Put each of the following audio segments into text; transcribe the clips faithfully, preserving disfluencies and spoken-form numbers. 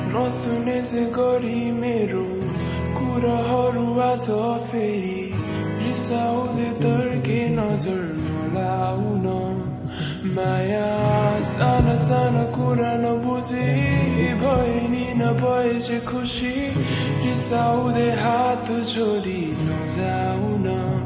नसुने से गरी मेरो कुराहरू आज फेरि रिसाउँदै तर्के नजर नलाउन माया साना साना कुरा नबुझी भए नि नभए चाहिँ खुसी रिसाउँदै हात जोडी नजाउन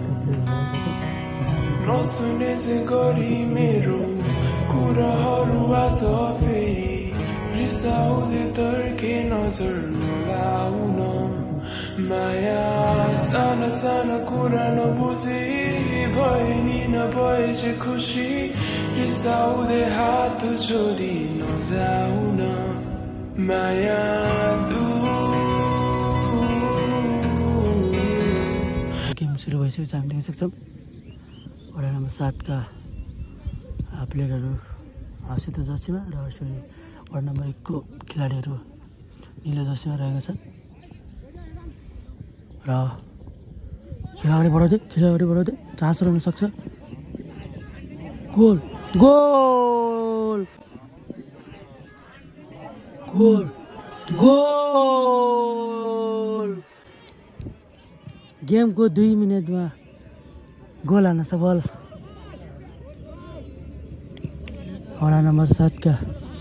नसुने से गरी मेरो कुराहरू आज फेरि रिसाउँदै तर्के नजर नलाउन माया साना साना कुरा नबुझी भए नि नभए चाहिँ खुसी रिसाउँदै हात जोडी नजाउन माया गेम सुरु भइसकेको छ हामी देख्न सक्छौँ वडा नम्बर सातका प्लेयरहरू सेतो जर्सीमा र यसरी वडा नम्बर एकको खेलाडीहरू निलो जर्सीमा रहेका छन् र खेला अगाडि बढाउँदै खेला अगाडि बढाउँदै चान्स रहन सक्छ गोल गोल गोल गोल गेमको दुई मिनटमा गोल हान्न सफल वडा नम्बर सातका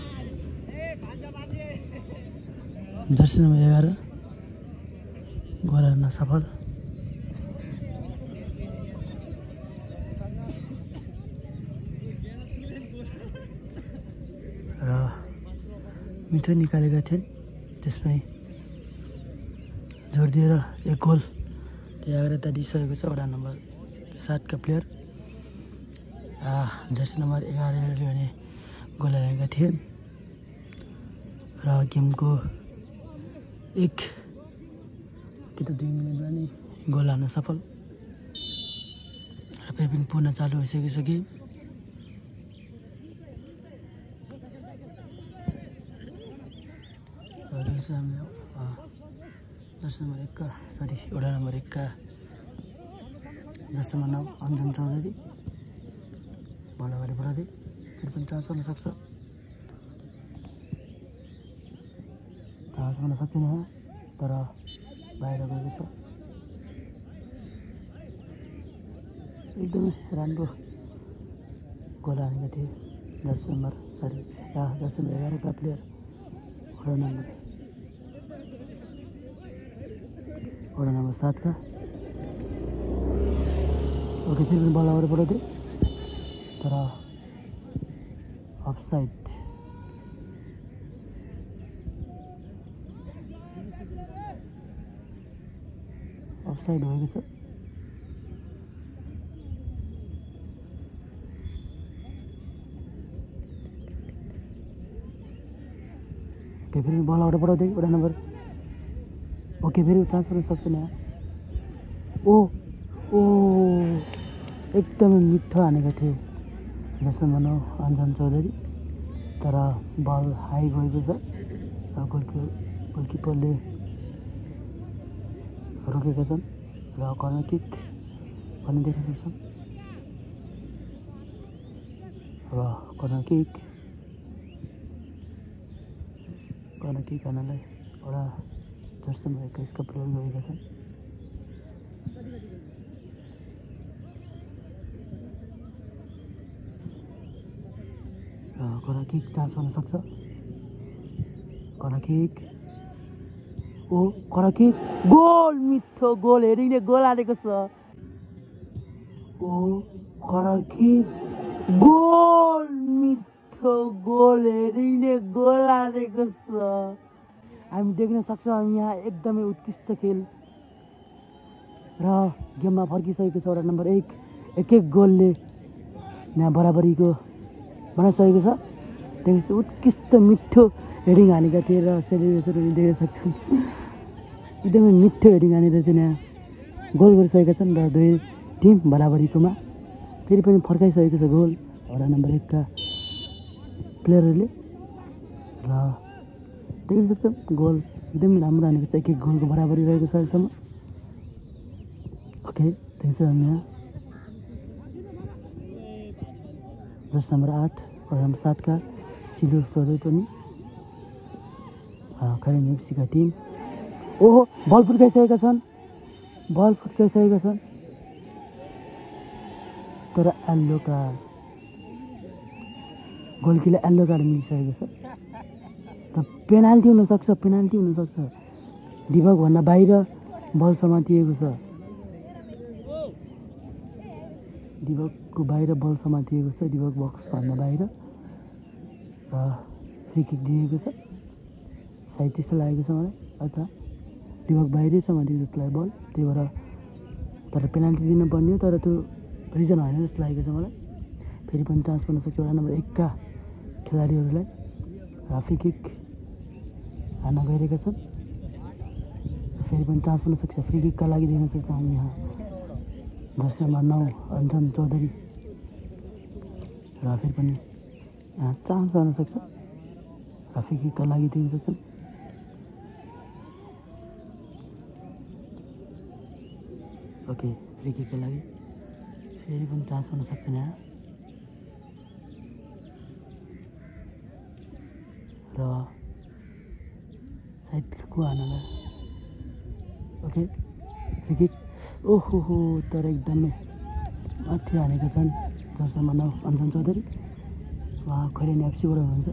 जर्सी नम्बर एघार गोल हान्न सफल र मिठो निकालेका थिए त्यसमै जोड दिएर एक गोल एघारता दिइसकेको छ वडा नम्बर सातका प्लेयर जर्सी नम्बर एघारले भने गोल हालेका थिए र गेमको एक कि त दुई मिनटमा नै गोल हान्न सफल र फेरि पनि पुनः चालु भइसकेको छ गेम हामी जर्सी नम्बर एकका सरी वडा नम्बर एकका जर्सी नम्बर नौ अन्जन चौधरी बल अगाडि बढाउँदै फेरि पनि चान्स हुन सक्छ चान्स हुन सक्दैन तर बाहिर गएको छ एकदमै राम्रो गोल हानेका थिए jersey number sorry jersey number एघारका प्लेयर वडा नम्बर वडा नम्बर सातका ओके फेरि पनि बल अगाडि बढाउँदै तर अफसाइड अफसाइड भएको छ ओके फेरि बल अगाडि बढाउँदै वडा नम्बर ओके फेरि चान्स गर्न सक्छ नि ओ ओ एकदमै मिठो हानेका थिए जसमा भनौँ अन्जन चौधरी तर बल हाई गएको छ र गोलकी गोलकिपरले रोकेका छन् र कर्नर किक पनि देख्न सक्छौँ र कर्नर किक कर्नर किक हान्नलाई एउटा जर्सी नम्बर एक्काइसका प्लेयर गएका छन् कर्नर किक चान्स हुन सक्छ कर्नर किक ओ कर्नर किक गोल मिठो गोल हेरिङले गोल हालेको छ ओ कर्नर किक गोल मिठो गोल हेरिङले गोल हालेको छ हामी देख्न सक्छौँ यहाँ एकदमै उत्कृष्ट खेल र गेममा फर्किसकेको छ वडा नम्बर एक एक एक गोलले यहाँ बराबरीको बनाइसकेको छ त्यसपछि उत्कृष्ट मिठो हेडिङ हानेका थिए र सेलिब्रेसनहरू देख्न सक्छौँ एकदमै मिठो हेडिङ हानेर चाहिँ यहाँ गोल गरिसकेका छन् र दुई टिम बराबरीकोमा फेरि पनि फर्काइसकेको छ गोल वडा नम्बर एकका प्लेयरहरूले र देख्न सक्छौँ गोल एकदमै राम्रो हानेको छ एक एक गोलको बराबरी रहेको छ अहिलेसम्म ओके देख्छौँ हामी यहाँ जर्सी नम्बर आठ वडा नम्बर सातका सिलु चौधरी पनि खरेनी एफसीका टिम ओहो बल फुर्काइसकेका छन् बल फुर्काइसकेका छन् तर येल्लो कार्ड गोलकीले येल्लो कार्ड मिलिसकेको छ र पेनाल्टी हुनसक्छ पेनाल्टी हुनसक्छ डिभकभन्दा बाहिर बल समातिएको छ डिभकको बाहिर बल समातिएको छ डिभक बक्सभन्दा बाहिर र फ्री किक दिएको छ सायद त्यस्तो लागेको छ मलाई अच्छा डिभक बाहिरै समातिएको जस्तो लाग्यो बल त्यही भएर तर पेनाल्टी दिनुपर्ने हो तर त्यो रिजन होइन जस्तो लागेको छ मलाई फेरि पनि चान्स पाउन सक्छ वडा नम्बर एकका खेलाडीहरूलाई र फ्री किक हान्न गइरहेका छन् फेरि पनि चान्स पाउन सक्छ फ्री किकका लागि दिन सक्छौँ हामी यहाँ जर्सी नम्बर नौ अन्जन चौधरी र फेरि पनि यहाँ चान्स आउन सक्छ र फ्री किकका लागि दिन सक्छन् ओके फ्री किकका लागि फेरि पनि चान्स पाउन सक्छन् यहाँ र सायद को हान्नलाई ओके फ्री किक ओहो हो तर एकदमै माथि हानेका छन् जर्सी नम्बर नौ अन्जन चौधरी उहाँ खरेनी एफसीबाट हुनुहुन्छ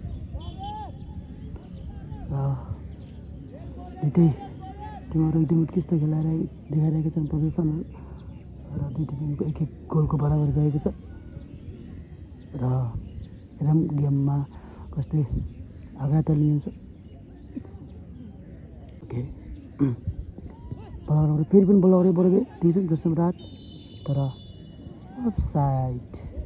र दुइटै टिमहरू एकदम उत्कृष्ट खेलाएर देखाइरहेका छन् प्रदर्शनहरू र दुईटै टिमको एक एक गोलको बराबर गएको छ र हेरौँ गेममा कस्तै आघात लिन्छ ओके बल फेरि पनि बल अगाडि बढ्दै दिन्छौँ जस्तो रात तर अफसाइड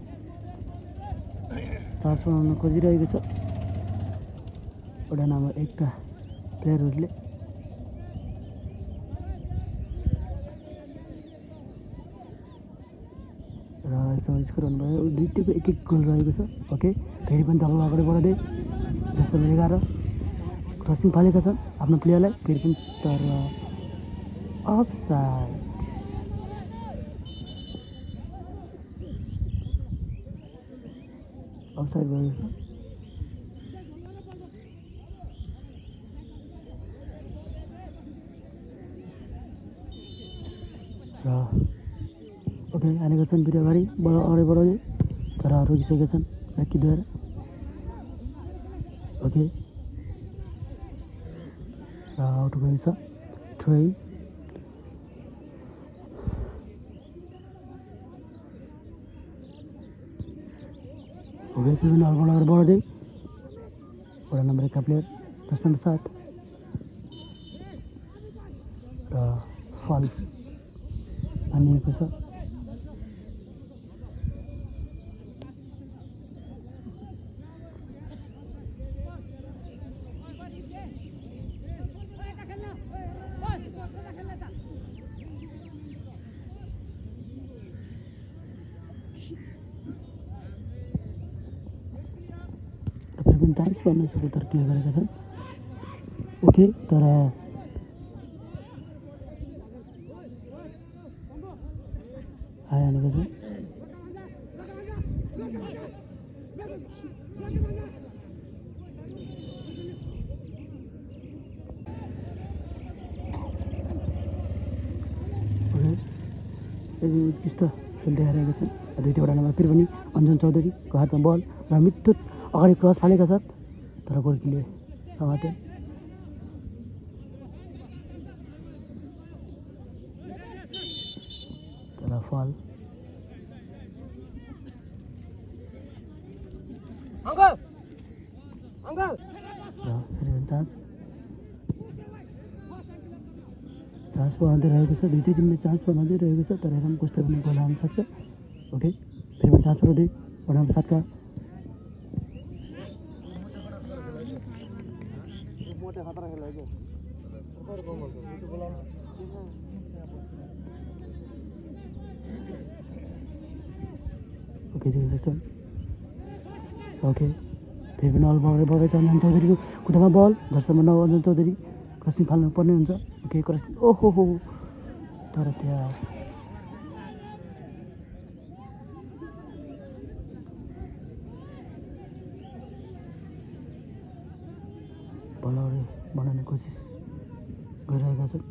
चान्स बनाउन खोजिरहेको छ वडा नम्बर एकका प्लेयरहरूले र अहिलेसम्म स्कोर हुनुभयो दुईटैको एक एक गोल रहेको छ ओके फेरि पनि डबल अगाडि बढाउँदै जस्तो एघार क्रसिङ फालेका छन् आफ्नो प्लेयरलाई फेरि पनि तर अफसाइड अफसाइड भएको छ र ओके हानेका छन् फेरि अगाडि बल अगाडि बढाउँदै तर रोकिसकेका छन् ल्याक्कीद्वारा ओके र आउट गएछ ट्रै ओके फेरि पनि अल्बल अगाडि बढाउँदै वडा नम्बर एकका प्लेयर दस नम्बर सात र फल हानिएको छ फेरि पनि चान्स पाउन सक्छ तर क्लियर गरेका छन् ओके तर हानेको छ उत्कृष्ट खेल देखाइरहेका छन् दुईवटा वडा नम्बर फेरि पनि अन्जन चौधरीको हातमा बल र मिठो अगाडि क्रस फालेका छन् तर गोलकीले समाते तर फल र फेरि पनि चान्स चान्स बनाउँदै रहेको छ दुईटै टिमले चान्स बनाउँदै रहेको छ तर हेरौँ कस्तो पनि गोल हाल्न सक्छ ओके फेरि पनि चान्स बनाउँदै वडा नम्बर सातका ओके देख्न सक्छन् ओके फेरि पनि अल बल बढाइ अन्जन चौधरीको खुट्टामा बल दस नम्बर नौ अन्जन चौधरी क्रसिङ फाल्नु पर्ने हुन्छ ओके क्रसिङ ओहो हो तर त्यहाँ बल बनाउने कोसिस गरिरहेका छन्।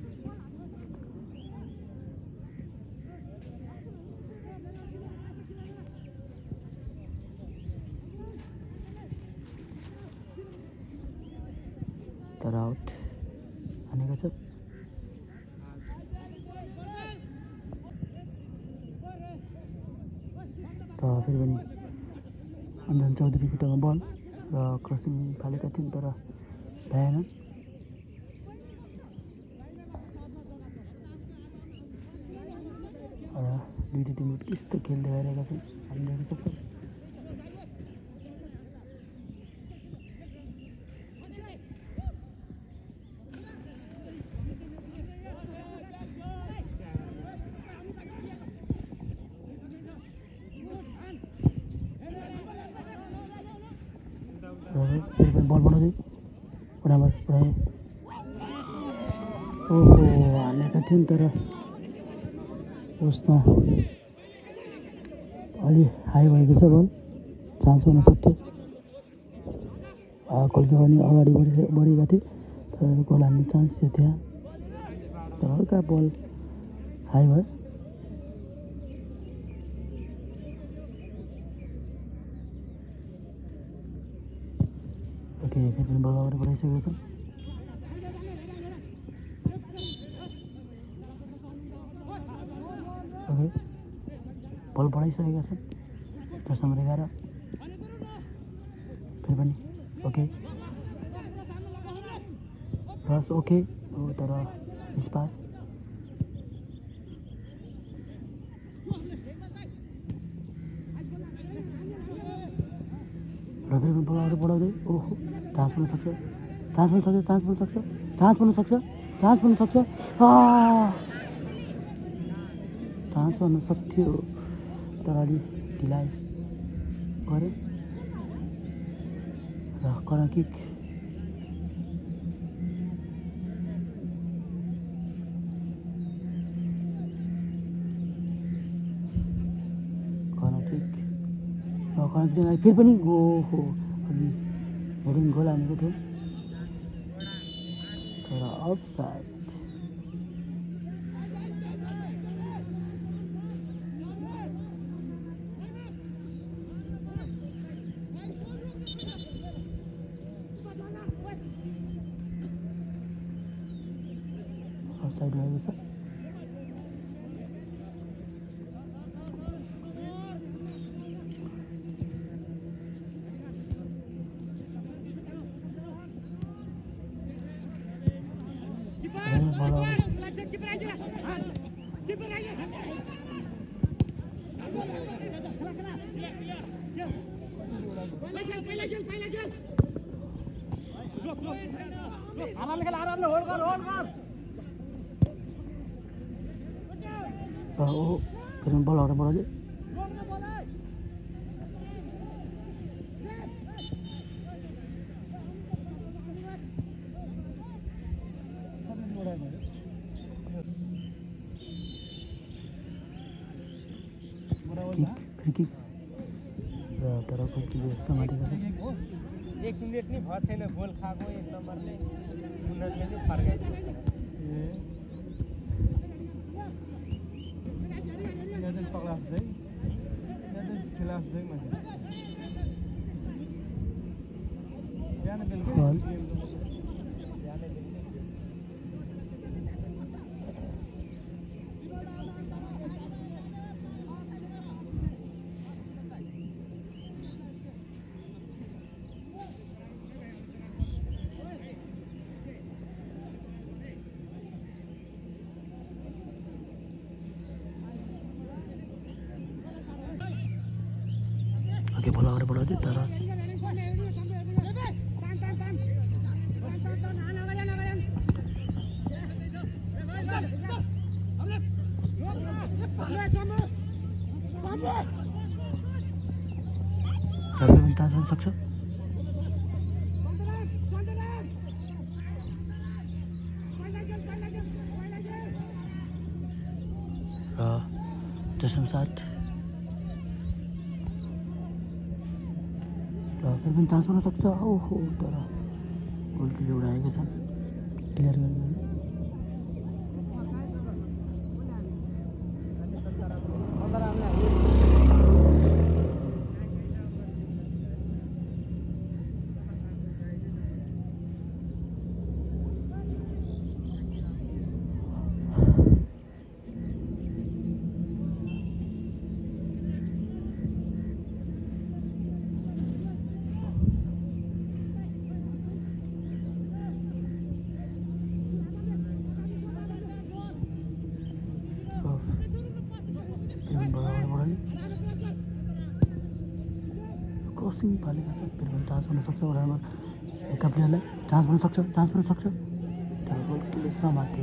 तर आउट हानेको छ। र फेरि पनि अन्जन चौधरी खुट्टामा बल र क्रसिङ फालेका थिइन् तर भएनन्। र दुईटै टिम उत्कृष्ट खेल देखाइरहेका छन् हामी देख्न सक्छौँ। फेरि पनि बल बनाउँदै उडामा उडाए ओहो हानेका थिइन् तर उसमा अलि हाई भएको छ बल चान्स हुन सक्थ्यो। गोलकिपर पनि अगाडि बढि बढेका थिए तर गोल हान्ने चान्स थियो त्यहाँ तर हल्का बल हाई भयो। ओके फेरि पनि बल अगाडि बढाइसकेका छन्। ओके बल बढाइसकेका छन् दस नम्बर एघार फेरि पनि ओके रस ओके तर मिसपास। र फेरि पनि बल अगाडि बढाउँदै ओहो चान्स पुग्न सक्छ चान्स पुग्न सक्छ चान्स पुग्न सक्छ चान्स पुग्न सक्छ चान्स पुग्न सक्छ चान्स हुन सक्थ्यो तर अलि ढिलाइ गरे र कर्नर किक। कर्नर किक र कर्नर किक फेरि पनि ओहो अघि हेडिङ गोल हानेको थियो तर अफसाइड। अफसाइड भएको छ। ओहो फेरि बल अगाडि बढाउँदै फ्री किक र तर गोलकिपर समातेको छ। एक मिनट नि भएको छैन गोल खाएको एक नम्बरले उनीहरूले चाहिँ फर्काइदियो। पक्रास चाहिँ खिलाफ चाहिँ मान्छे बिहान बेलुका ओके बल अगाडि बढाउँदै तर रवि पनि चान्स हुन सक्छ। र त्यसमा साथ र फेरि पनि चान्स हुन सक्छ। ओहो तर गोलकिपरले उडाएका छन् क्लियर गरेर क्रसिङ फालेको छ फेरि पनि चान्स हुन सक्छ ओडामा एका प्लेयरलाई चान्स हुन सक्छ चान्स हुन सक्छ तर गोलकिपरले समाते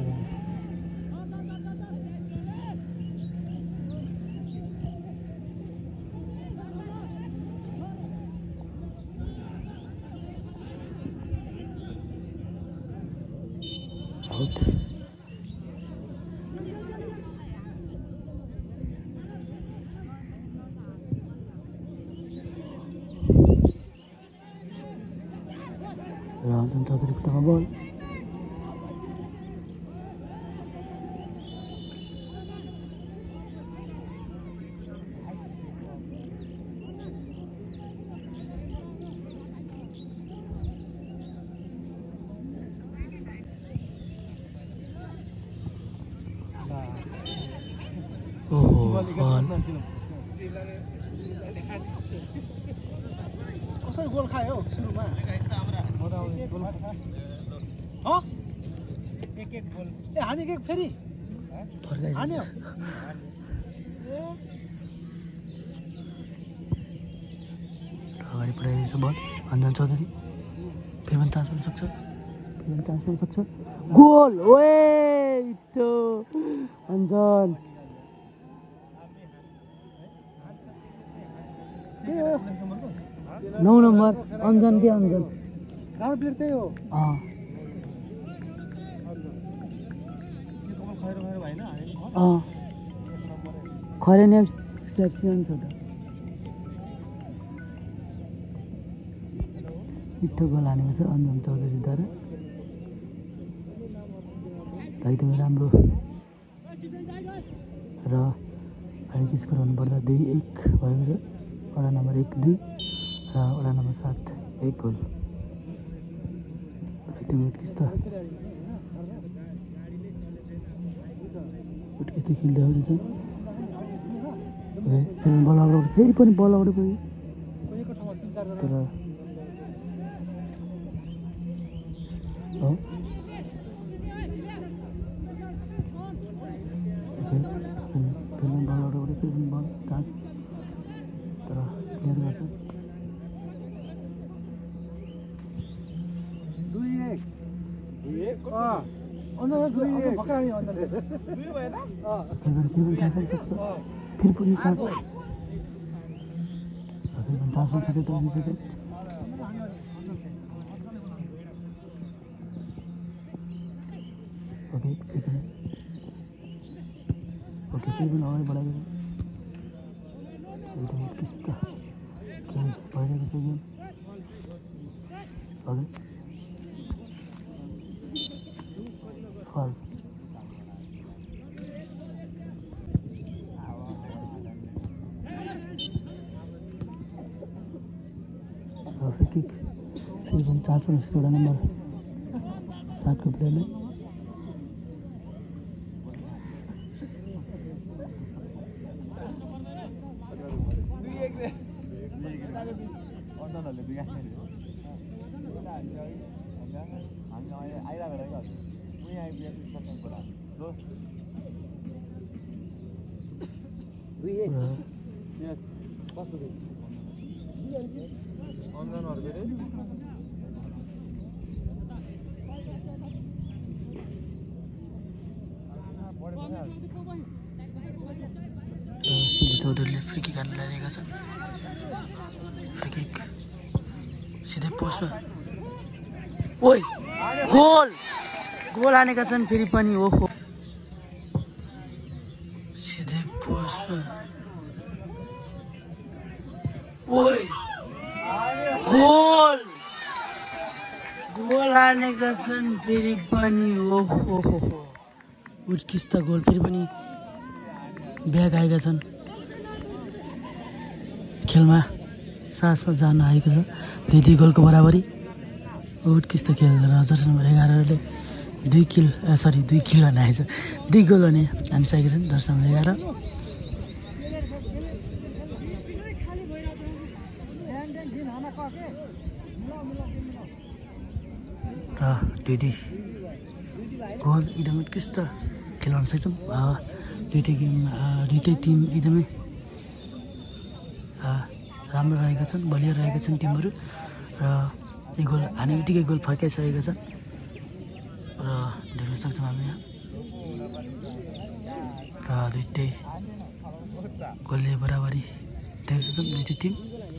out Ramzan Chaudhary pertama ball. Oh, ball. कसरी गोल खायो सुरुमा एक एक गोल ए हानि के फेरि हान्यो अगाडि बढाइरहेछ बल अन्जन चौधरी फेरि पनि चान्स हुन सक्छ फेरि पनि चान्स हुन सक्छ गोल वेट अन्जन नौ नम्बर अन्जन के अन्जन राम्रो प्लेयर त्यही हो अँ अँ खरे नै सेक्सन छ त मिठो गोल हानेको छ अन्जन चौधरीद्वारा एकदमै राम्रो र अहिले स्कोर हुनुपर्दा दुई एक भएको छ वडा नम्बर एक दुई र वडा नम्बर सात एक गोल एकदमै उत्कृष्ट उत्कृष्ट खेल्दै आउँदैछ फेरि बल अगाडि फेरि पनि बल अगाडि गयो तर हो फेरि पनि बल अगाडि फेरि पनि बल चान्स तर क्लियर गर्छ दुई एक दुई एक अन्जन दुई एक भर्खर हान्यो अन्जन दुई भएन अ फेरि पनि चान्स सक्छ फेरि पनि चान्स फेरि पनि चान्स सक्छ त निस्केछ ओके फेरि पनि ओके फेरि पनि अगाडि बढाएको एकदम उत्कृष्ट खेल भइरहेको छ गेम अघि फल फ्री किक फेरि पनि चान्स हुन सक्छ वडा नम्बर सातको प्लेयरले चौधरीले फ्री किक हान्न लागेका छन् फ्री किक सिधै पोस्टमा ओइ गोल गोल हानेका छन् फेरि पनि ओहो सिधै पोस्टमा ओइ गोल गोल हानेका छन् फेरि पनि ओहो उत्कृष्ट गोल फेरि पनि ब्याक आएका छन् खेलमा सासमा जान आएको छ दुई दुई गोलको बराबरी उत्कृष्ट खेल र जर्सी नम्बर एघारले दुई किल सरी दुई किल भने आएछ दुई गोल भने हानिसकेका छन् जर्सी नम्बर एघार र दुई दुई गोल एकदम उत्कृष्ट खेल भन्न सक्छौँ दुइटै गेम दुइटै टिम एकदमै राम्रो रहेका छन् बलियो रहेका छन् टिमहरू र एक गोल हाने बित्तिकै गोल फर्काइसकेका छन् र देख्न सक्छौँ हामी यहाँ र दुइटै गोलले बराबरी देख्न सक्छौँ दुइटै टिम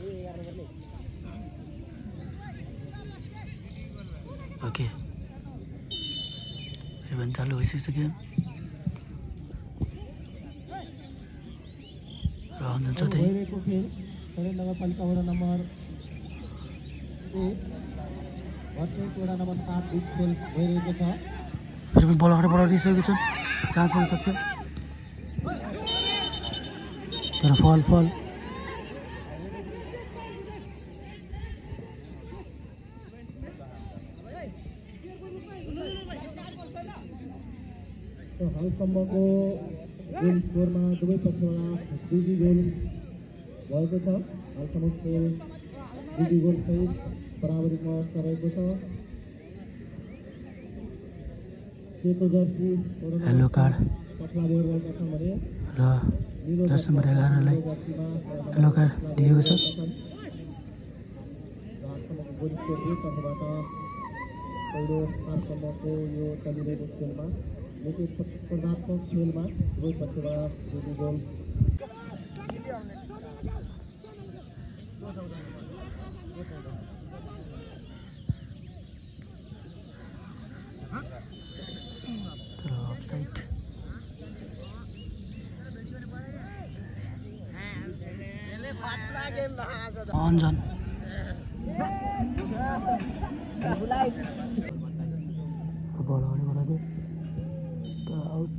ओके फेरि पनि चालु भइसक्यो र अन्जन चौधरी नगरपालिका वडा नम्बर एक वर्सेस वडा नम्बर सात बिच खेल भइरहेको छ फेरि पनि बल अगाडि बढाइदिइसकेको छन् चान्स पाउन सक्छ तर फल फल हालसम्मको गोल स्कोरमा दुवै पक्षबाट दुई दुई गोल भएको छ हालसम्म खेल दुई दुई गोल सहित बराबरीमा अवस्था रहेको छ सेतो जर्सी येलो कार्ड पतला बोर्ड रहेका छन् भने र जर्सी नम्बर एघारलाई येलो कार्ड दिएको छ हालसम्मको गोल स्कोर दुई तर्फबाट पहिलो हालसम्मको यो चलिरहेको खेलमा निकै प्रतिस्पर्धात्मक खेलमा दुवै पक्षबाट दुई दुई गोल अन्जन बल अगाडि बढाइदियो आउट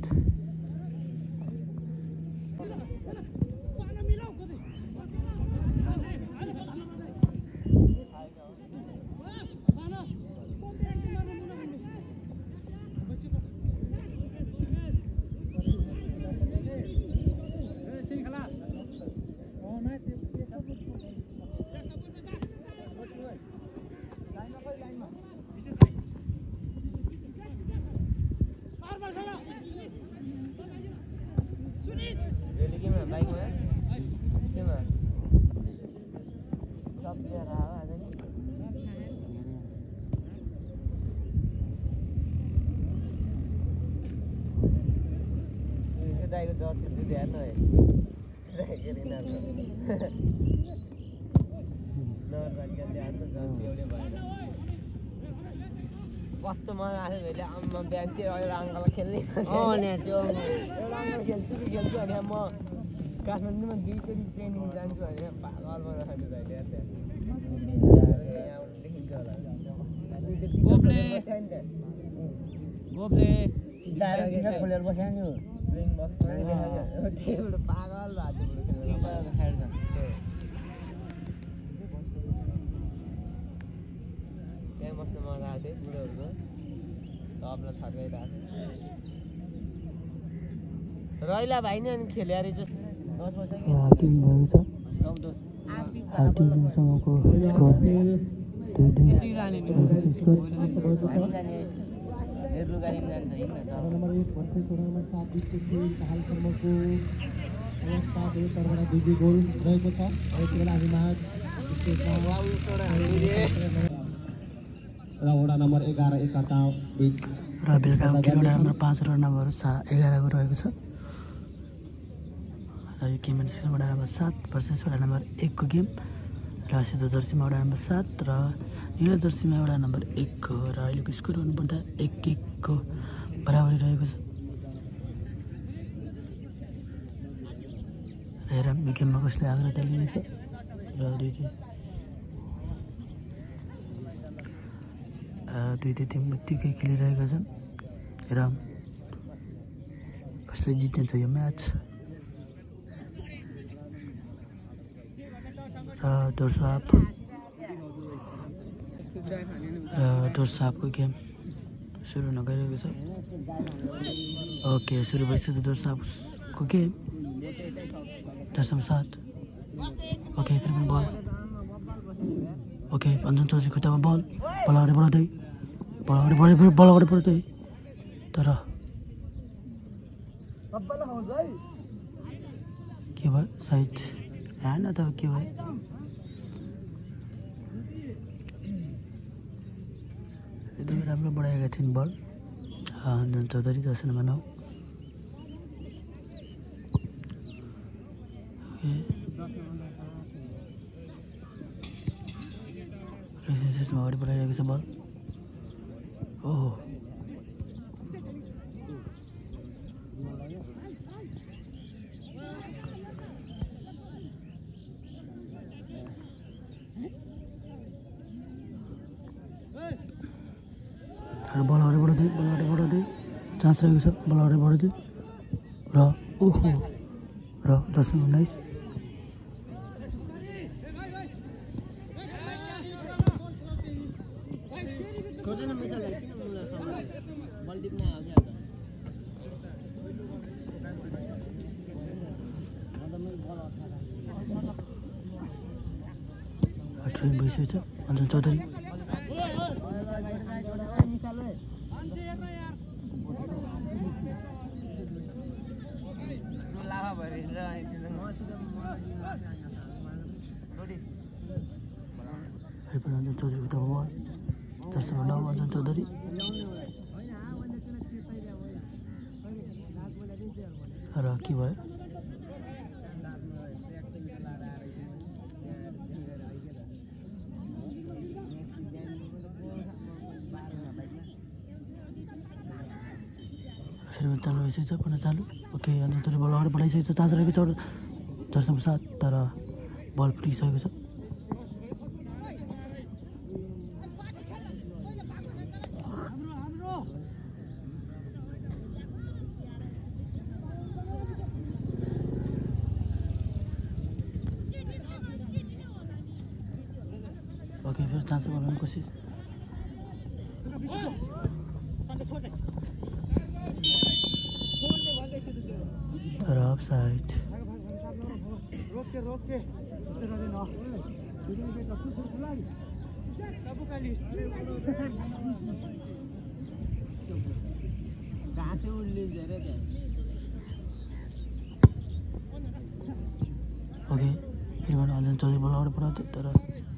कस्तो मजा आयो भने आम्मा बिहान त्यो एउटा अङ्कल खेल्ने त्यो एउटा अङ्कल खेल्छु कि खेल्छु भने म काठमाडौँमा दुईचोटि ट्रेनिङ जान्छु भने पागल बनाइदिनु भइदियो देखिन्छ होला खोलेर बस्यो नि त्यहीबाट पागल भएको त्यहाँ बस्नु मजा आएको थियो बुढोहरूको सबलाई थर्काइरहेको थियो रैला भाइ नै अनि खेल्यो अरे जस्तो दस वर्ष टिम भएको छ आठ टिमसँगको स्कोर दुई दुई भएको छ स्कोर नम्बर एक वर्सेस वडा नम्बर सात बिचको खेल हालसम्मको अवस्था दुवै तर्फबाट दुई दुई गोल रहेको छ यति बेला हामी म्याच र वडा नम्बर एघार एकका बिच र बेलुका खेल वडा नम्बर पाँच र नम्बर सा एघारको रहेको छ र यो गेम वडा नम्बर सात वर्सेस वडा नम्बर एकको गेम र सेतो जर्सीमा वडा नम्बर सात र नीलो जर्सीमा वडा नम्बर एक हो र अहिलेको स्कोर भन्नुपर्दा एक एकको बराबरी रहेको छ र हेर गेममा कसले आग्रह लिनेछ र दुई दुई दुईटै टिम उत्तिकै खेलिरहेका छन् हेरौँ कसले जित्ने छ यो म्याच र डोर्साप र डोर्सापको गेम सुरु हुन गइरहेको छ ओके सुरु भइसक्यो डोर्सापको गेम दशम सात ओके फेरि पनि बल ओके अन्जन चौधरी खुट्टामा बल बल अगाडि बढाउँदै बल अगाडि बढाइ बल अगाडि बढ्दै तर के भयो साइड ह्यान्ड अथवा के भयो एकदमै राम्रो बढाएका थिइन् बल अन्जन चौधरी दर्शनमा नौ रेसेसमा अगाडि बढाइरहेको छ बल ओहो बल अगाडि बढाउँदै बल अगाडि बढाउँदै चान्स रहेको छ बल अगाडि बढाउँदै र ओहो र दशम उन्नाइस ट्रेन भइसकेको छ अन्जन चौधरी अन्जन चौधरी खुट्टामा बल दर्शनमा नौ अन्जन चौधरी र के भयो फेरि पनि चालु भइसकेको छ पुनः चालु ओके अन्जन चौधरी बल अगाडि बढाइसकेको छ चान्स रहेको छ दर्शनमा सात तर बल फुटिसकेको छ ओके फिर चांस बनाने की कोशिश तर ऑफ साइड रोक के रोक के कहाँ से उड़ ले जा रहे क्या ओके फिर मैंने अंजन चौधरी बोला और पड़ा तर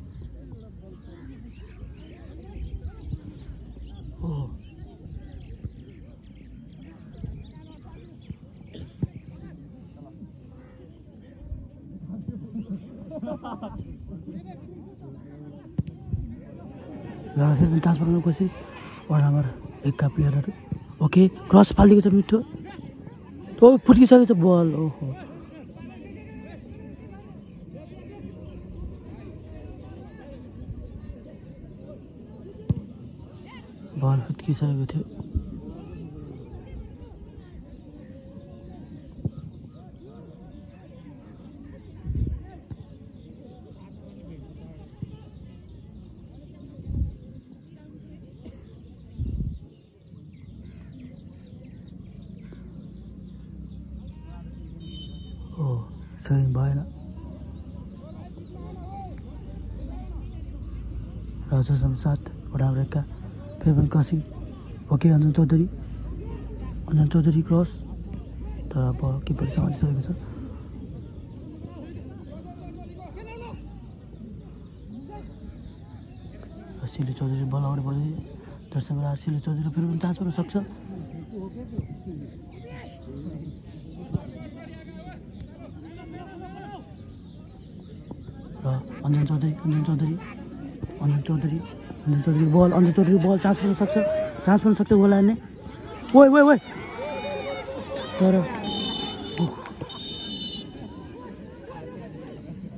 फिर पनि चान्स बनाउने कोसिस वार्ड नम्बर एक का प्लेयरहरू ओके क्रस फालिदिएको छ मिठो ओ फुटिसकेको छ बल ओहो बल फुटिसकेको थियो ट्रेन भएन राजसम सात वडा रेखा फेरि पनि crossing okay Anjan Chaudhary Anjan Chaudhary cross तर अब किपरसँग आइसकेको छ सिलु चौधरी बल अगाडि बढ्दै दर्शक सिलु चौधरी फेरि पनि चान्स पाउन सक्छ Anjan Chaudhary Anjan Chaudhary Anjan Chaudhary Anjan Chaudhary ball Anjan Chaudhary ball chance पाउन सक्छ चान्स पाउन सक्छ गोल हान्ने ओइ ओइ ओइ तर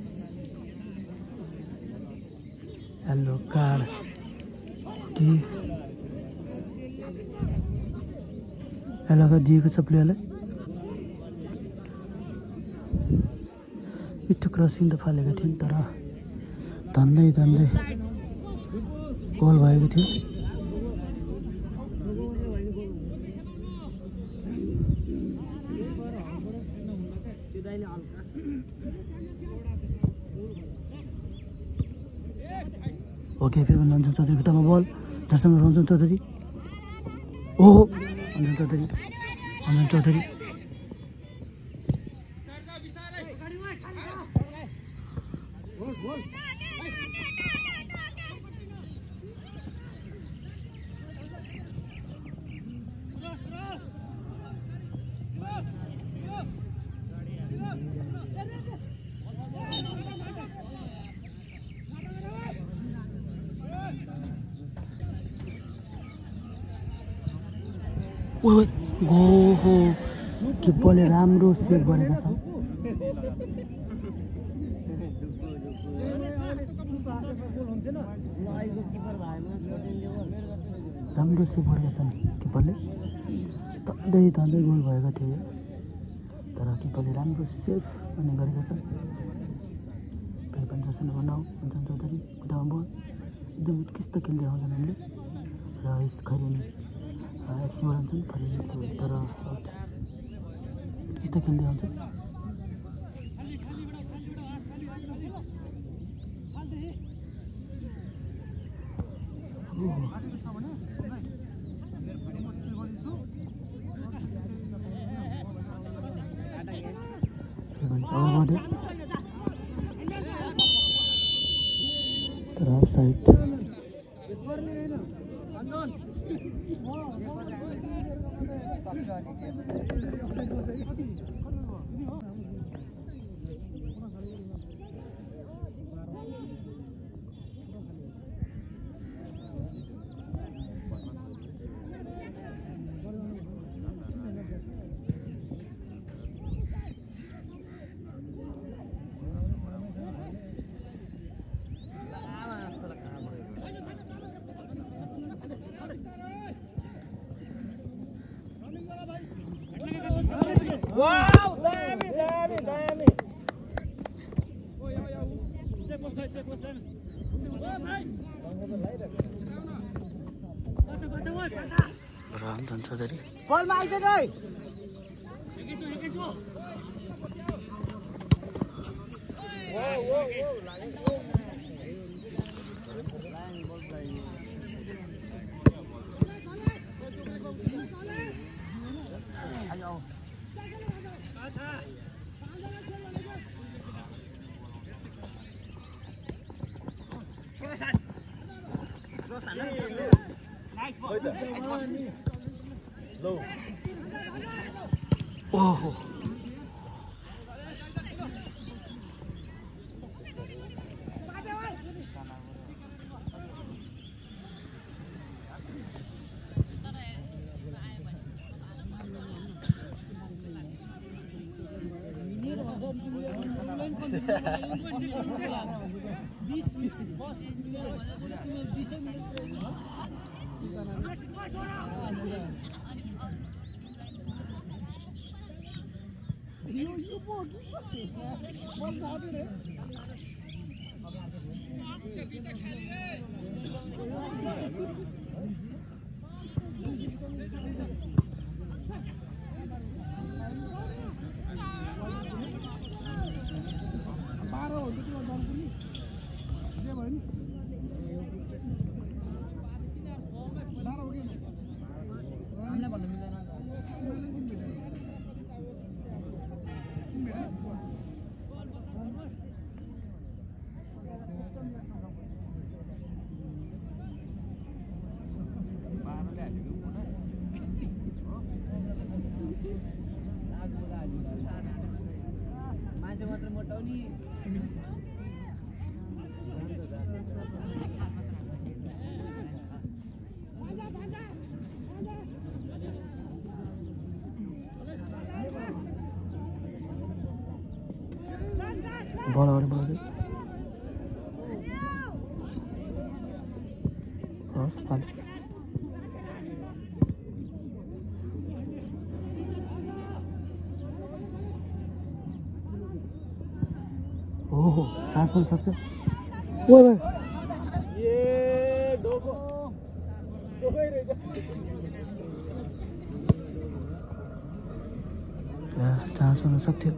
येल्लो कार्ड एलाका दिएको छ प्लेयरलाई। पिट्ठु क्रसिङ त फालेको थियो नि तर धन्दै धन्दै गोल भएको थियो। ओके फेरि पनि रञ्जन चौधरी खुट्टामा बल दर्शनमा रञ्जन चौधरी ओहो रञ्जन चौधरी रञ्जन चौधरी ओहो गो हो किपरले राम्रो सेभ गरेका छन्। राम्रो सेभ गरेका छन् किपरले धन्दै धन्दै गोल भएको थियो तर किपरले राम्रो सेभ गर्ने गरेका छन्। फेरि पनि जसन बनाऊ रञ्जन चौधरी खुट्टामा बल एकदम उत्कृष्ट खेल्दै आउँछन् हामीले र यस खैरेनी एक्सिबाट हुन्छन् फरि तर उत्कृष्ट खेल्दै आउँछ। तर offside Wow, damn it, damn it, damn it. Ranjan Chaudhary बलमा आइदिनु है। ओहो बल अगाडि बढाउँदै हस् ओहो चान्स पनि सक्छ ओइ ओइ ए डोको डोकै रहेछ चान्स हुन सक्थ्यो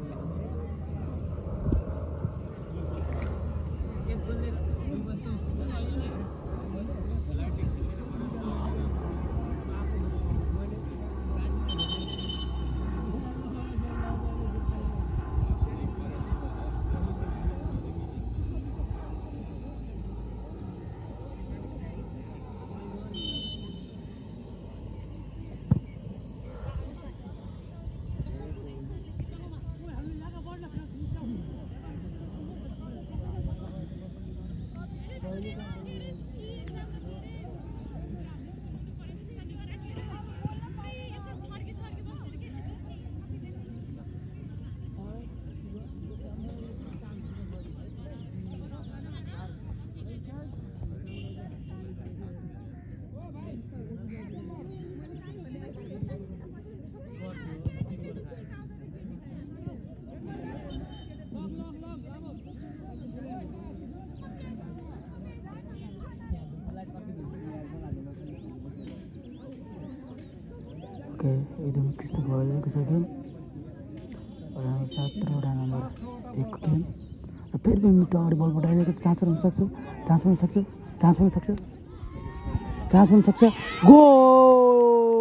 Oke, एकदम उत्कृष्ट भइरहेको छ गेम वडा नम्बर सात र वडा नम्बर एक गेम र फेरि पनि मिठो अगाडि बल पठाइरहेको छ चान्स हुन सक्छ चान्स पनि सक्छ चान्स पनि सक्छ चान्स पनि सक्छ गोल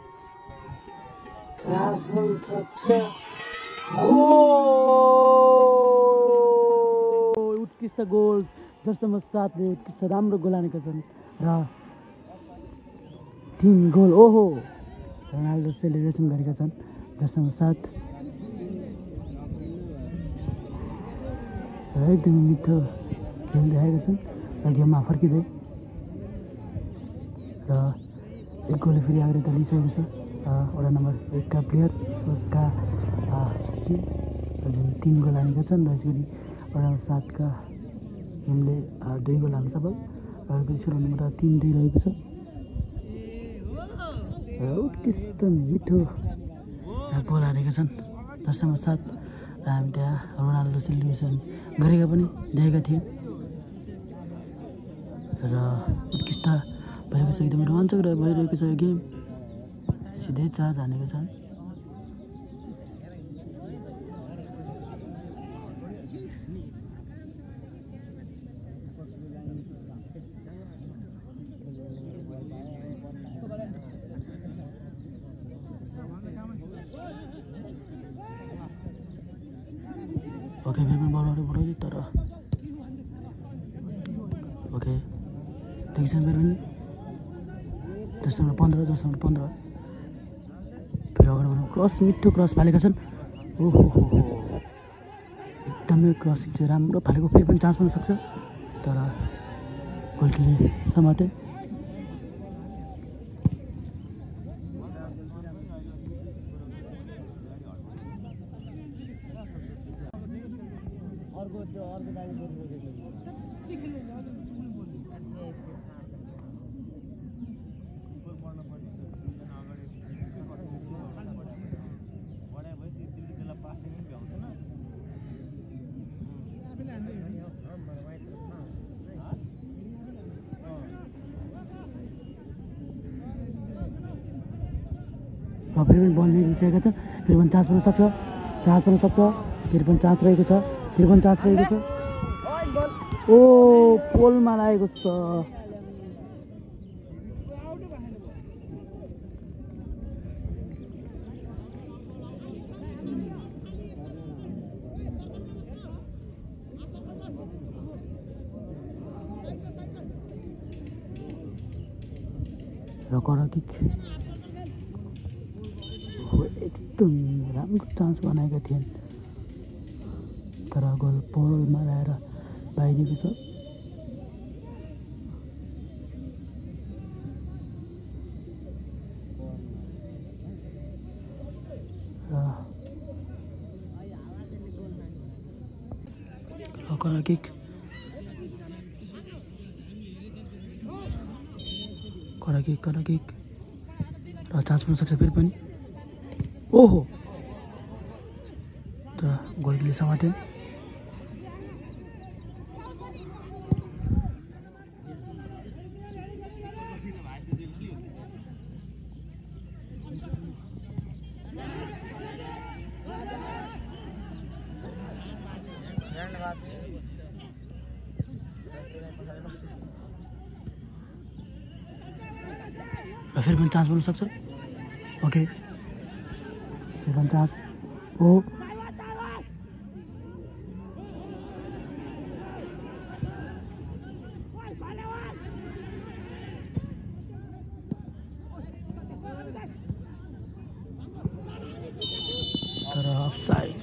चान्स पनि सक्छ गोल उत्कृष्ट गोल जर्सी नम्बर सातले उत्कृष्ट राम्रो गोल हानेका छन् र तीन गोल ओहो रोनाल्डो सेलिब्रेसन गरेका छन् जर्सी नम्बर सात र एकदमै मिठो खेल देखाएका छन् र गेममा फर्किँदै र एक गोलले फेरि अगाडि लिइसकेको छ वडा नम्बर एकका प्लेयरका जुन तिन गोल हानेका छन् र यसरी वडा नम्बर सातका टिमले दुई गोल हाल्न सफल र तेस्रो नम्बर तिन दुई रहेको छ र उत्कृष्ट मिठो गोल हानेका छन् जर्सी नम्बर सात र हामी त्यहाँ रोनाल्डो सेलिब्रेसन गरेका पनि देखेका थियौँ र उत्कृष्ट भइरहेको छ एकदमै रोमाञ्चक र भइरहेको छ यो गेम सिधै चार्ज हानेका छन् ओके फेरि पनि बलहरू बढाउँदै तर ओके देखिन्छ फेरि पनि दस नम्बर पन्ध्र दस नम्बर पन्ध्र फेरि अगाडि बढाउनु क्रस मिठो क्रस फालेका छन् ओहो हो हो एकदमै क्रस चाहिँ राम्रो फालेको फेरि पनि चान्स पनि सक्छ तर गोलकीले समाते र फेरि पनि बल लिइसकेका छन् फेरि पनि चान्स पनि सक्छ चान्स पनि सक्छ फेरि पनि चान्स रहेको छ फेरि पनि चान्स रहेको छ ओ पोलमा लागेको छ र कर्नर किक एकदम राम्रो चान्स बनाएका थिएन तर गोल पोलमा ल्याएर बाहिरिएको छ र corner kick corner kick corner kick र चान्स पनि सक्छ फेरि पनि ओहो र गोलकीले समाते फेरि पनि चान्स बन्न सक्छ ओके फेरि पनि चान्स हो तर अफसाइड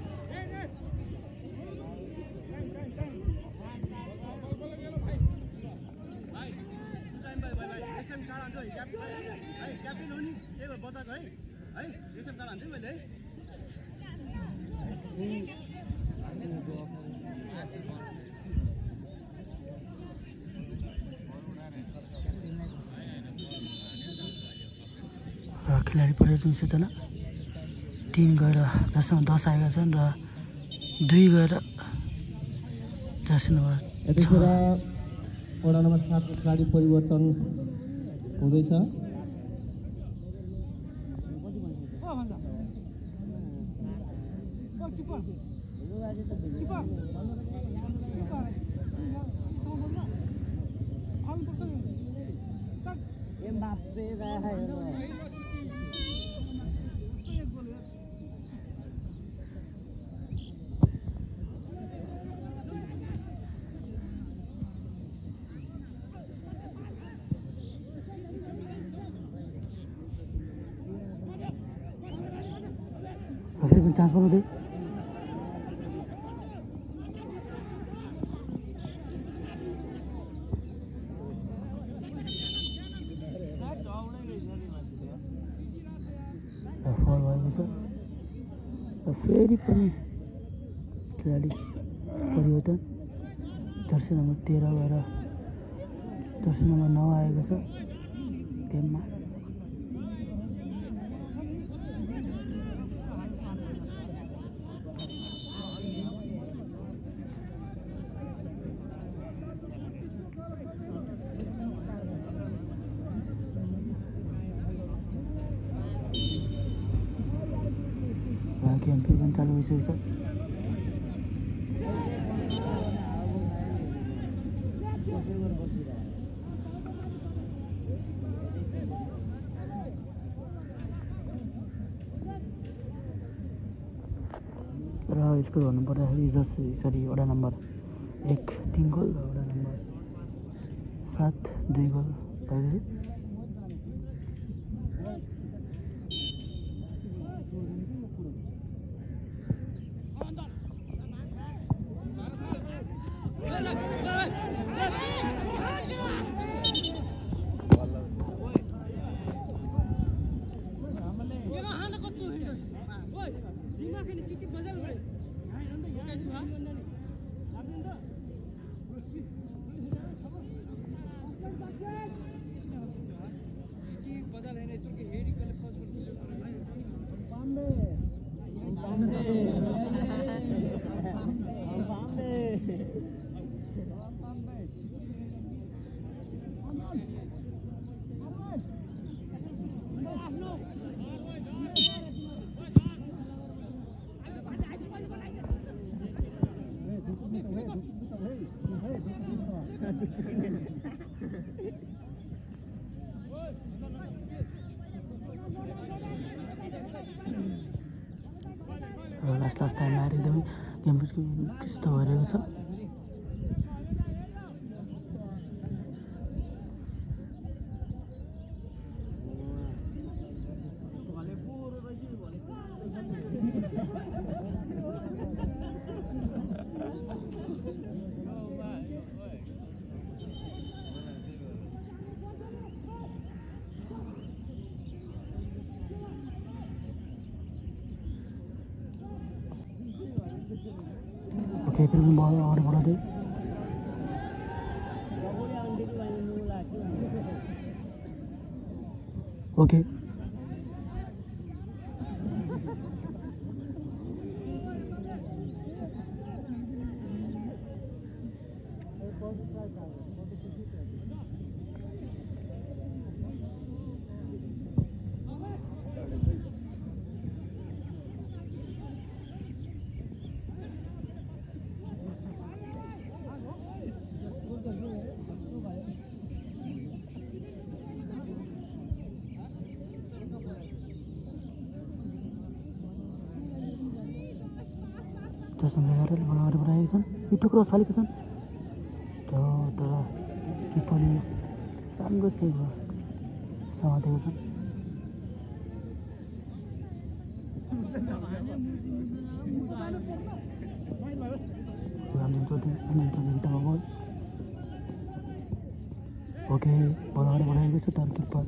खेलाडी परिवर्तन सूचना तीन गएर जसमा दस आएका छन् र दुई गएर जर्सी नम्बर यतिखेर वडा नम्बर सातको खेलाडी परिवर्तन हुँदैछ फेरि पनि चान्स बनाउँदै फल भएको छ र फेरि पनि खेलाडी परिवर्तन जर्सी नम्बर तेह्र गएर जर्सी नम्बर नौ आएको छ गेममा गेम फेरि पनि चालु भइसकेको छ र स्कोर भन्नु पर्दाखेरि जसरी सरी वडा नम्बर एक तिन गोल र वडा नम्बर सात दुई गोल भइरहेछ लास्ट लास्ट टाइममा आएर एकदमै गेम त्यस्तो भइरहेको छ ओके फिर भी बॉल और बढ़ा दे ओके दशमले एघार बल अगाडि बढाएका छन् मिठो क्रस फालेका छन् तर किपरले राम्रो सेभ समातेका छन् बल ओके बल अगाडि बढाएको छ तर किपर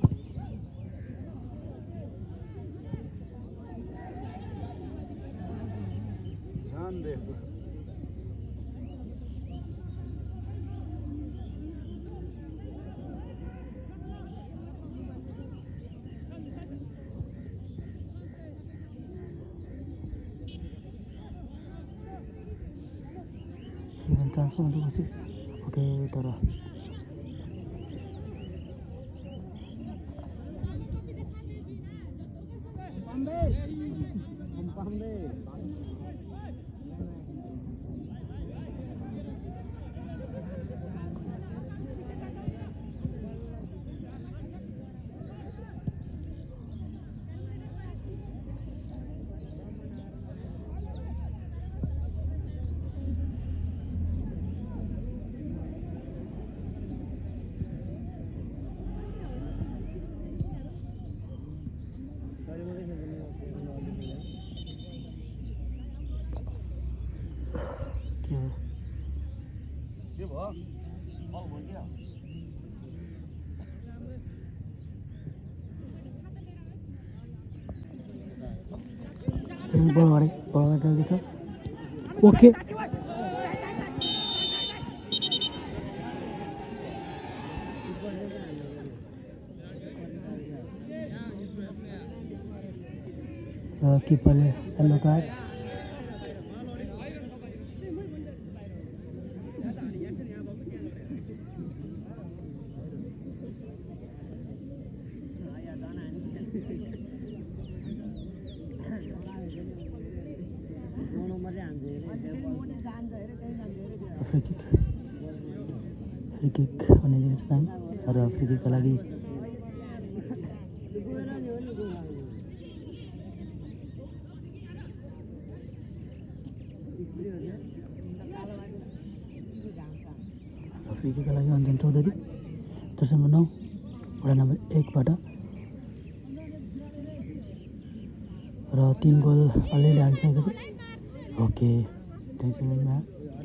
transfer untuk wasit. Oke, taruh. के भयो बल भयो क्या बल अगाडि बल अगाडि छ ओके किपरले yellow card free kick free kick हुने दिन्छ टाइम र फ्री किकका लागि फ्री किकका लागि अन्जन चौधरी दशमलव नौ वडा नम्बर एकबाट र तीन गोल अलिअलि हालिसकेको छ ओके त्यही समयमा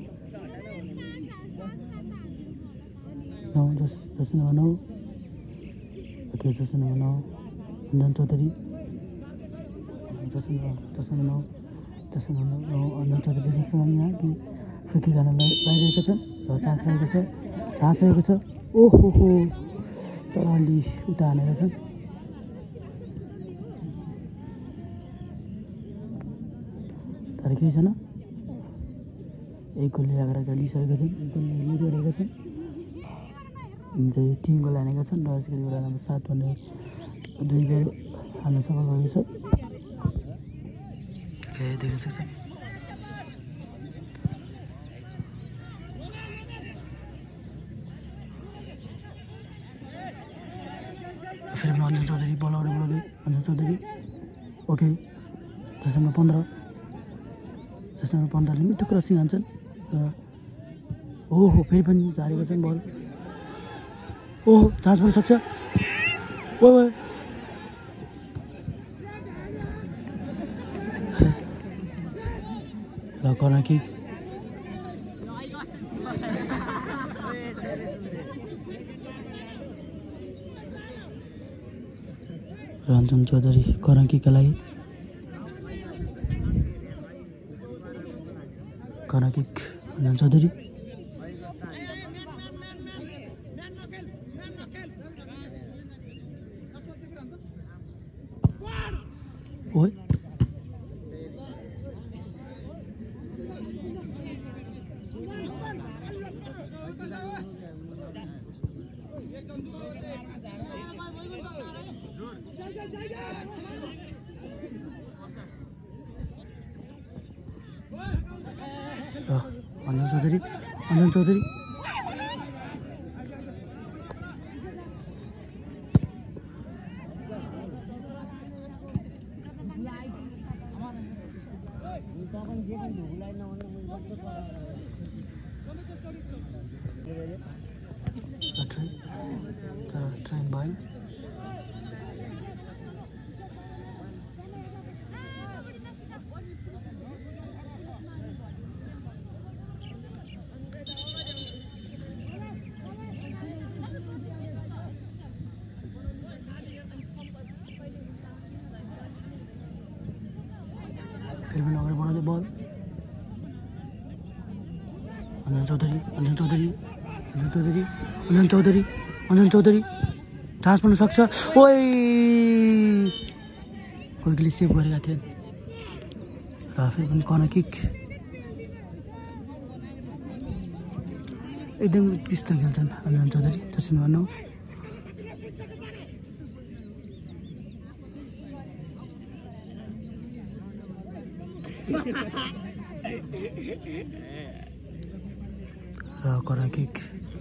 नौ दस दशमलव नौ ओके दशमलव नौ अन्जन चौधरी दशमलव दशमलव नौ दशमलव नौ अन्जन चौधरी समयमा कि फ्री खान लगाइरहेका छन् र चान्स रहेको छ चान्स रहेको छ ओहो हो तर अलि उता हानेका छन् तर केही छैन एक गोलले अगाडि लिइसकेका छन् एक गोलले लिड गरेका छन् चाहिँ तिन गोल हानेका छन् र यसरी वडा नम्बर सात भन्ने दुई गोल हाल्न सफल भएको छ देख्न सक्छ फेरि पनि अन्जन चौधरी बल अगाडि बढाउँदै अन्जन चौधरी ओके दशमलव पन्ध्र दशमलव पन्ध्रले मिठो क्रसिङ हान्छन् र ओहो फेरि पनि झारेका छन् बल ओहो चान्स पनि सक्छ ओ र कर्नर किक र अन्जन चौधरी कर्नर किकका लागि कर्नर किक अन्जन चौधरी ओइ अन्जन चौधरी अन्जन चौधरी ट्रेन तर ट्रेन भएन फिर भी अगाडि बढाउँदै बल अन्जन चौधरी अन्जन चौधरी अन्जन चौधरी अन्जन चौधरी अन्जन चौधरी चान्स पाउन सक्छ ओइ गोलकीले सेभ गरेका थिए र फेरि पनि कर्नर किक एकदम उत्कृष्ट खेल्छन् अन्जन चौधरी दक्षिण भनौँ र कर्नर किक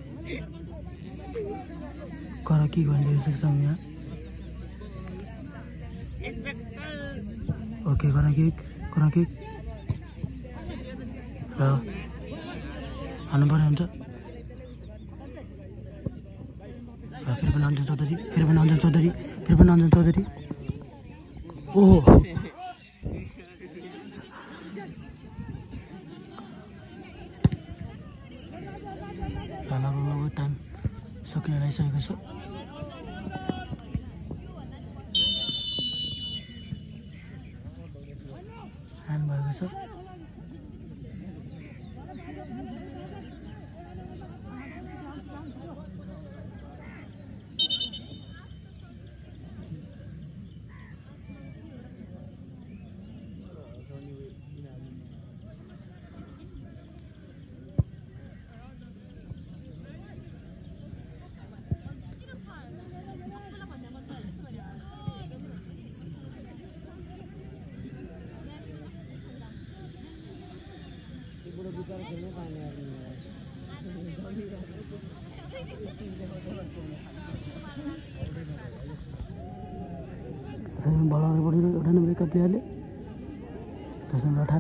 कर्नर किक भन्ने सक्छौँ यहाँ okay corner kick corner kick र हाल्नुपर्ने हुन्छ र फेरि पनि अन्जन चौधरी फेरि पनि अन्जन चौधरी फेरि पनि अन्जन चौधरी ओहो लगभग टाइम सकिन लागिसकेको छ ह्यान्ड भएको छ बल अगाडि बढेर एउटा नम्बरका प्लेयरले दस नम्बर अठार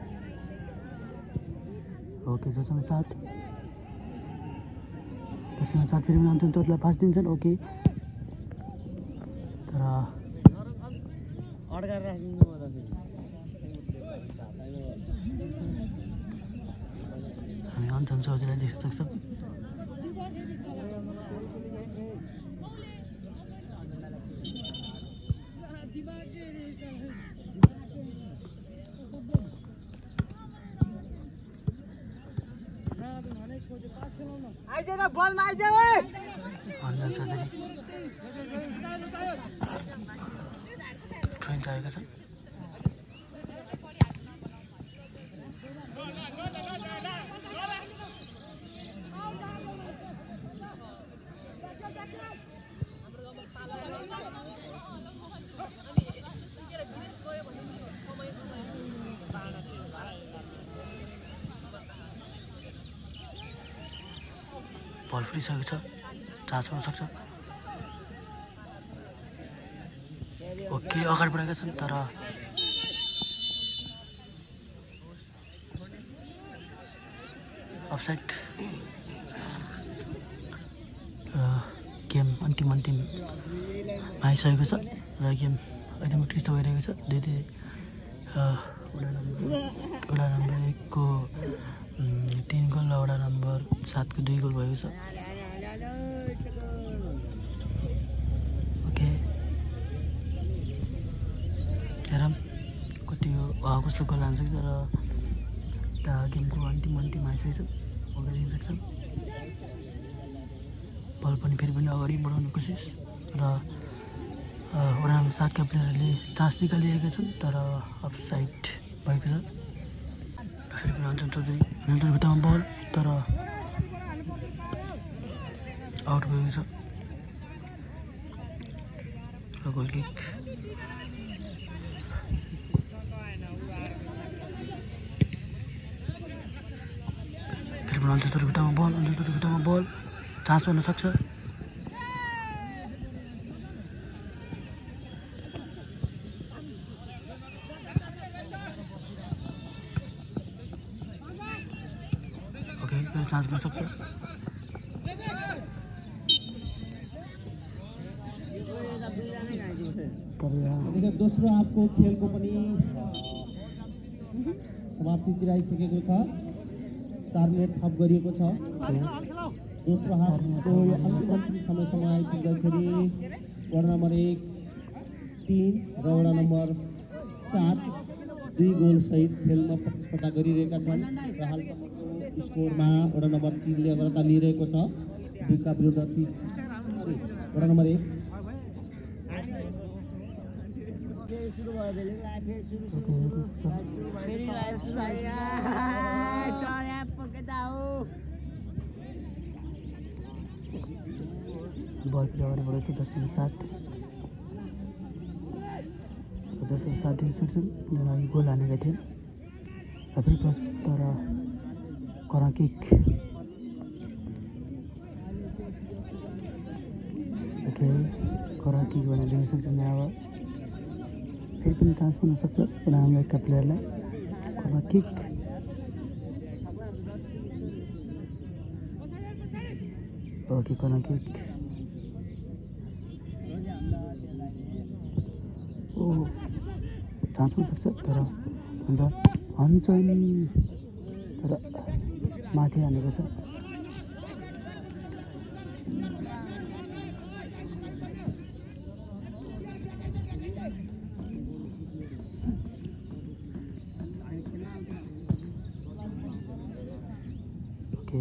ओके दस नम्बर सात दस नम्बर सात फेरि पनि अन्जन चौधरीलाई पास दिन्छन् ओके तर हामी अन्जन चौधरीलाई देख्न सक्छौँ अन्जन चौधरी ट्रेन चाहिएको छ बल फुटिसकेको छ चार्ज गर्न सक्छ ओके अगाडि बढेका छन् तर अफसाइड गेम अन्तिम अन्तिम आइसकेको छ र गेम एकदम उत्कृष्ट भइरहेको छ दुई दुई वडा नम्बर वडा नम्बर एकको तीन गोल र वडा नम्बर सातको दुई गोल भएको छ ओके हेरौँ कति हो कस्तो गोल हाल्न सक्छ र त गेमको अन्तिम अन्तिम आइसकेको छ अगाडि दिन सक्छौँ बल पनि फेरि पनि अगाडि बढाउने कोसिस र वडा नम्बर सातका प्लेयरहरूले चान्स निकालिरहेका छन् तर अफसाइड भएको छ फेरि पनि अन्जन चौधरी अन्जन चौधरी खुट्टामा बल तर आउट भएको छ र गोल किक फेरि पनि अन्जन चौधरी खुट्टामा बल अन्जन चौधरी खुट्टामा बल चान्स पाउन सक्छ चान्स गर्न सक्छ देखिए दोस्रो हाफको खेलको पनि समाप्तितिर आइसकेको छ चार मिनट थप गरिएको छ दोस्रो हाफको अन्तिम समयसम्म आइपुग्दाखेरि वडा नम्बर एक तीन र वडा नम्बर सात दुई गोल सहित खेलमा प्रतिस्पर्धा गरिरहेका छन् र हालसम्मको स्कोरमा वडा नम्बर तीनले अग्रता लिइरहेको छ दुईका विरुद्ध तीन वडा नम्बर एक सुरु भयो बेले फेरि सुरु सुरु सुरु फेरि लाइभ सुरु पकेटा हो बल फिर अगाडि बढेको छ दशमलव सात दशमलव सात देखि सक्छौँ उनीहरू अघि गोल हानेका थिए फेरि प्लस तर corner kick okay corner kick भनेर दिन सक्छौँ अब फेरि पनि चान्स हुन सक्छ हाम्रो एकका प्लेयरलाई corner kick okay corner kick ओ चान्स हुन सक्छ तर अन्त हन्छन् तर माथि हानेको छ ओके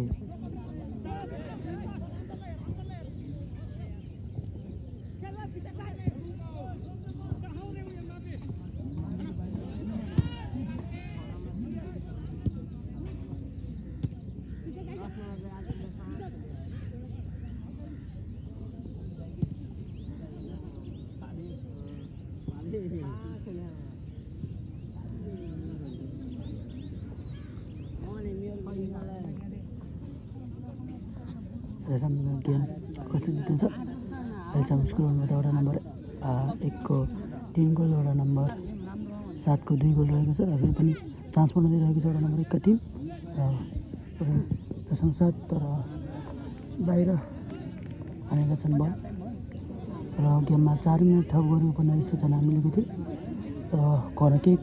राम्रो गेम कसरी जितिन्छ अहिलेसम्म स्कोरमा वडा नम्बर एकको तिन गोल वडा नम्बर सातको दुई गोल रहेको छ र फेरि पनि चान्स पाउन दिइरहेको छ वडा नम्बर एकका टिम र दशमलव सात तर बाहिर हानेका छन् बल र गेममा चार मिनट थप गऱ्यो भन्ने सूचना मिलेको थियो र कर्नर किक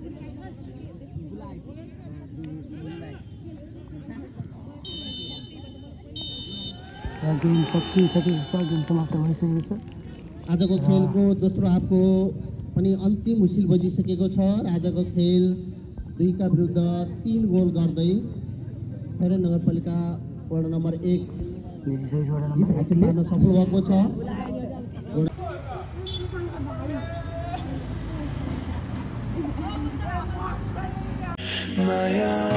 गेम सकिसकेको छ गेम समाप्त भइसकेको छ आजको खेलको दोस्रो हाफको पनि अन्तिम हुइसिल बजिसकेको छ र आजको खेल दुईका विरुद्ध तीन गोल गर्दै खैरा नगरपालिका वडा नम्बर एक जित हासिल गर्न सफल भएको छ माया